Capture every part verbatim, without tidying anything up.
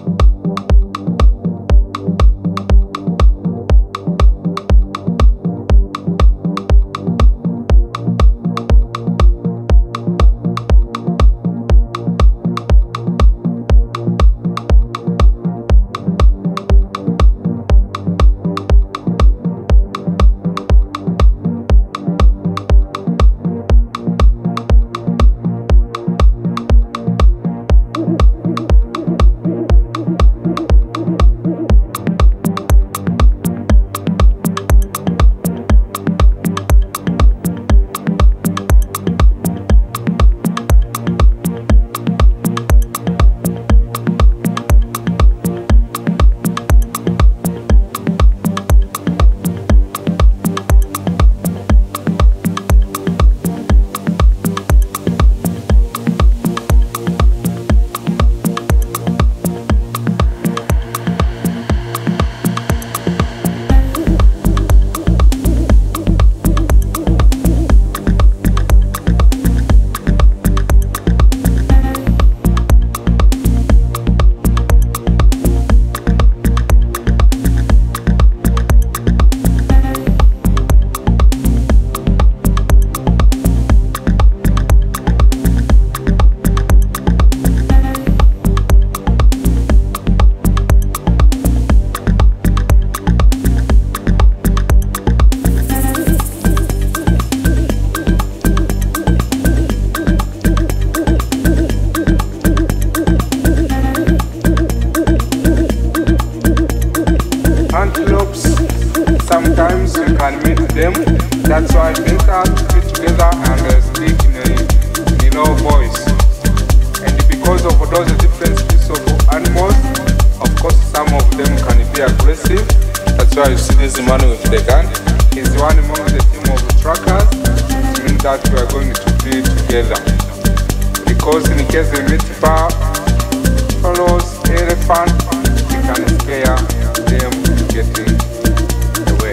Sometimes you can meet them. That's why better to be together and uh, speak in a, in a low voice. And because of those different species of animals, of course some of them can be aggressive. That's why you see this man with the gun. He's one among the team of trackers. It means that we are going to be together. Because in case they meet buffaloes, elephant, we can scare them getting away.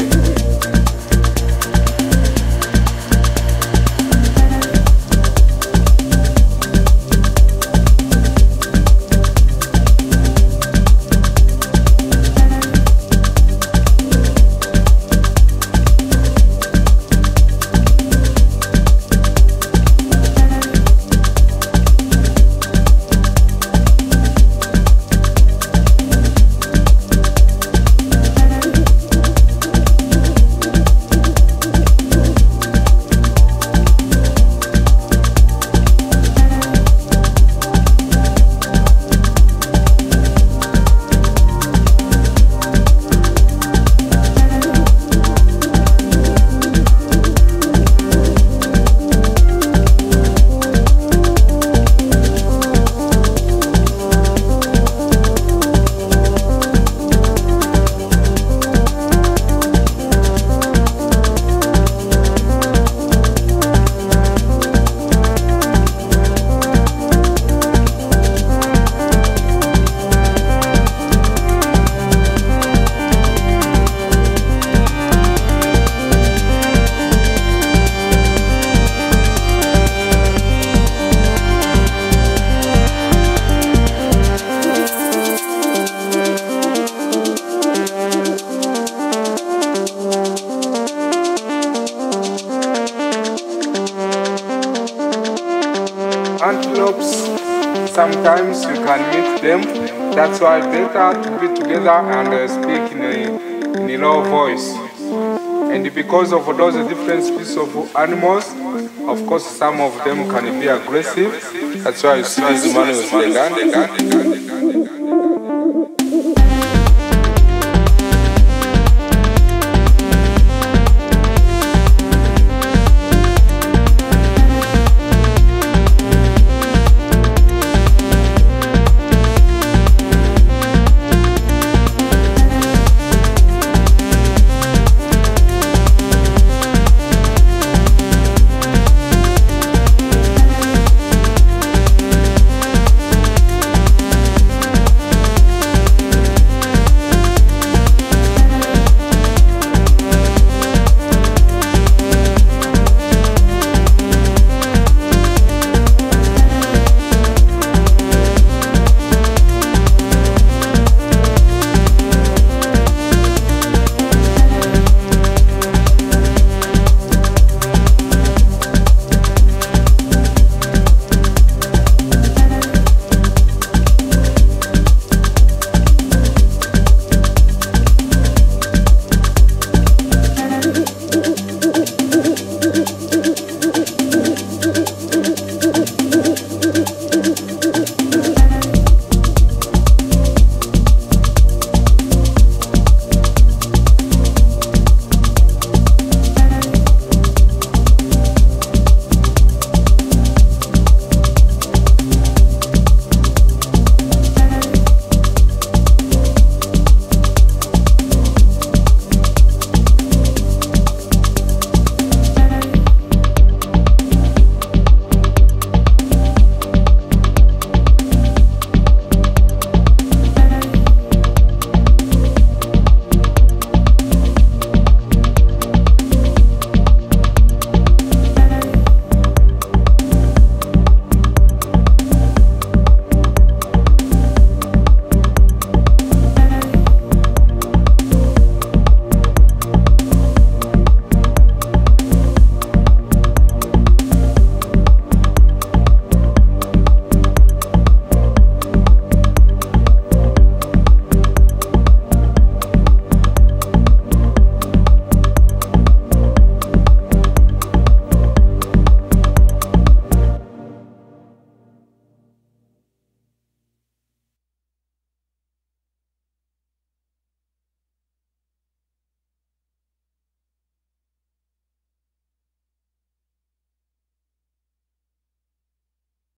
Antelopes, sometimes you can meet them. That's why better to be together and uh, speak in a, in a low voice. And because of those different species of animals, of course some of them can be aggressive. That's why you see this man with the gun.